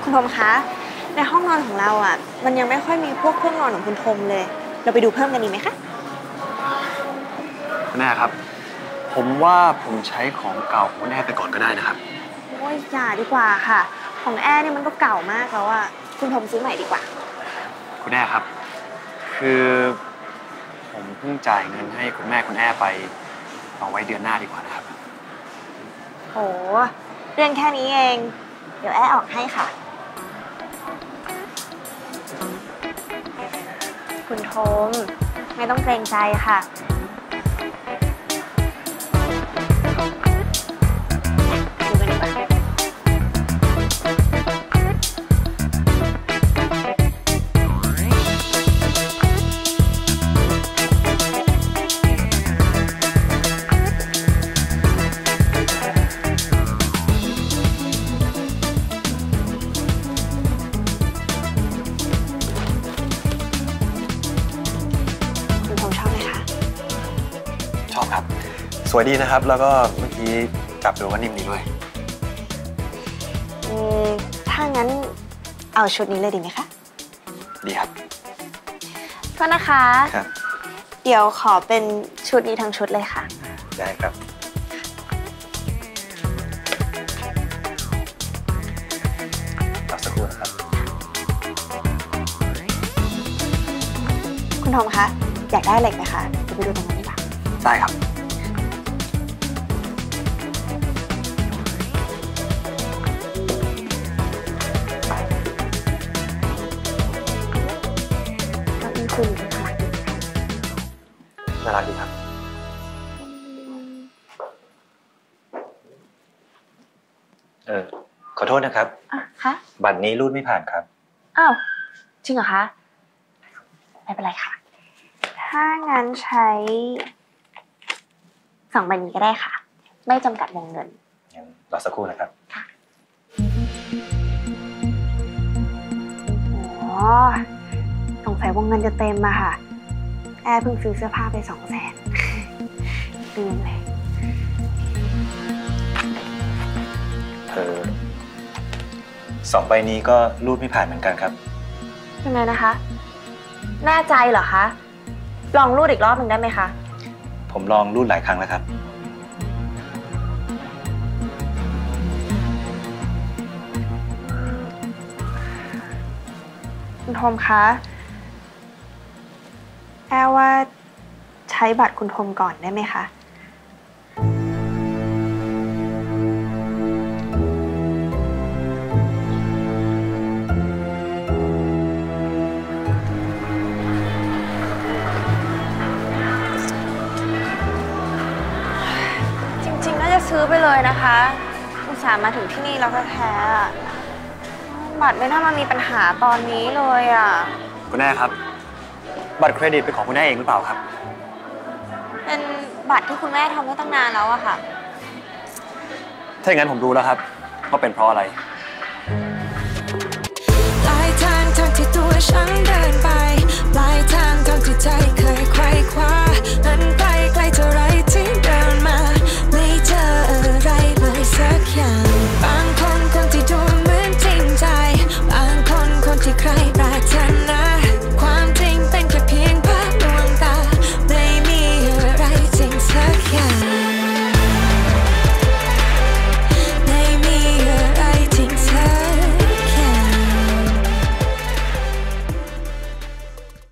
คุณทมคะในห้องนอนของเราอ่ะมันยังไม่ค่อยมีพวกเครื่องนอนของคุณทมเลยเราไปดูเพิ่มกันดีไหมคะคุณแม่ครับผมว่าผมใช้ของเก่าของคุณแม่ไปก่อนก็ได้นะครับโอ้ยอย่าดีกว่าค่ะของแอร์นี่มันก็เก่ามากแล้วอ่ะคุณทมซื้อใหม่ดีกว่าคุณแม่ครับคือผมเพิ่งจ่ายเงินให้คุณแม่คุณแอไปเอาไว้เดือนหน้าดีกว่านะครับโหเรื่องแค่นี้เองเดี๋ยวแอร์ออกให้ค่ะคุณทมไม่ต้องเกรงใจค่ะดูกันดีกว่าชอบครับสวยดีนะครับแล้วก็เมื่อกี้จับดูว่านิ่มดีด้วยถ้างั้นเอาชุดนี้เลยดีไหมคะดีครับโทษนะคะครับเดี๋ยวขอเป็นชุดนี้ทั้งชุดเลยค่ะได้ครับรอสักครู่นะครับคุณทอมคะอยากได้เหล็กไหมคะเดี๋ยวไปดูตรงนั้นดีกว่าได้ครับคุณน่ารักดีครับขอโทษนะครับคะบัตรนี้รูดไม่ผ่านครับอ้าวจริงเหรอคะไม่เป็นไรค่ะถ้างั้นใช้2 ใบนี้ก็ได้ค่ะไม่จำกัดวงเงินงั้นรอสักครู่นะครับค่ะอ๋อสงสัยวงเงินจะเต็มอะค่ะแอร์เพิ่งซื้อเสื้อผ้าไป200,000ลืมเลย 2 ใบนี้ก็รูดไม่ผ่านเหมือนกันครับยังไงนะคะแน่ใจเหรอคะลองรูดอีกรอบหนึ่งได้ไหมคะผมลองรูดหลายครั้งแล้วครับคุณทอมคะแอร์ว่าใช้บัตรคุณทมก่อนได้ไหมคะจริงๆน่าจะซื้อไปเลยนะคะอุตส่าห์มาถึงที่นี่แล้วแท้ๆบัตรไม่น่ามามีปัญหาตอนนี้เลยอ่ะคุณแม่ครับบัตรเครดิตเป็นของคุณแม่เองหรือเปล่าครับเป็นบัตรที่คุณแม่ทำไว้ตั้งนานแล้วอะค่ะถ้าอย่างนั้นผมรู้แล้วครับว่าเป็นเพราะอะไรหลายทางที่ตัวฉันเดินไป